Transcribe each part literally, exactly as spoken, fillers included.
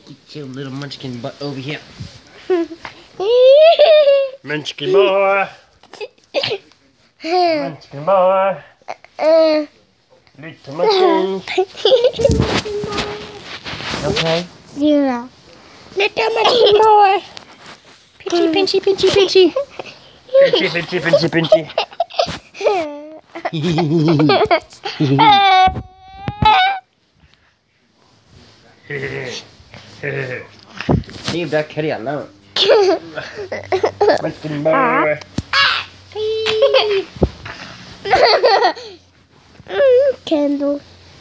Get your little munchkin butt over here. Munchkin boy. Munchkin boy. Little munchkin. Okay? Yeah. Little munchkin boy. Pinchy, pinchy, pinchy, pinchy. Pinchy, pinchy, pinchy, pinchy. Leave that kitty alone. Munchkin boy. Candle.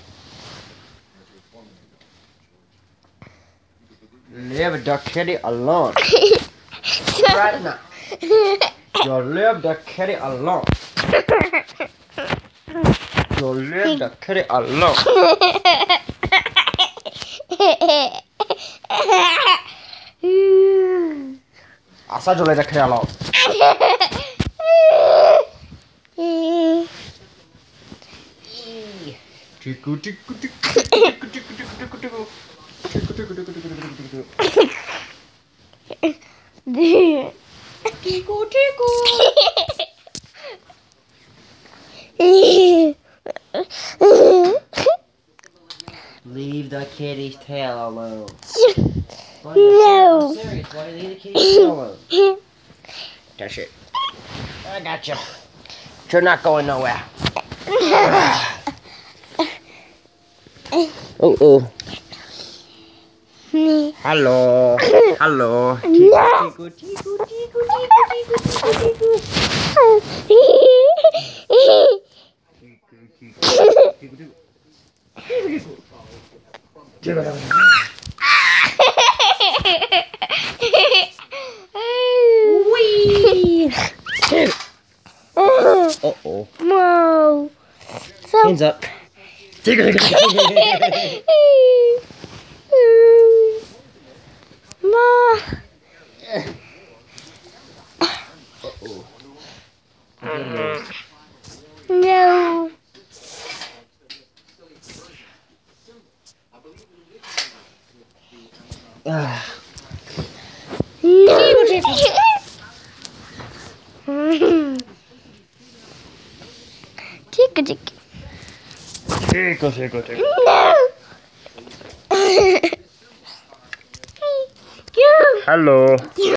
Leave the kitty alone. Right now. You leave the kitty alone. You leave the kitty alone. I said you leave the kitty alone. Tickle, tickle, tickle, tickle, tickle, tickle, tickle, tickle. Tickle, tickle, tickle, tickle, tickle, tickle. Tickle, tickle. Leave the kitty's tail alone. Why, No. I'm serious. Why do you leave the kitty's tail alone? That's it. I got you. You're not going nowhere. Oh oh. Hello. Hello. Tickle, tickle, tickle, tickle, tickle, tickle, tickle. Wee. Uh oh. No. So Hands up. Tickle, tickle, tickle. Ma. Uh-oh. No. Ah. No. Tickle, tickle. Tickle, tickle, tickle. No. Hello.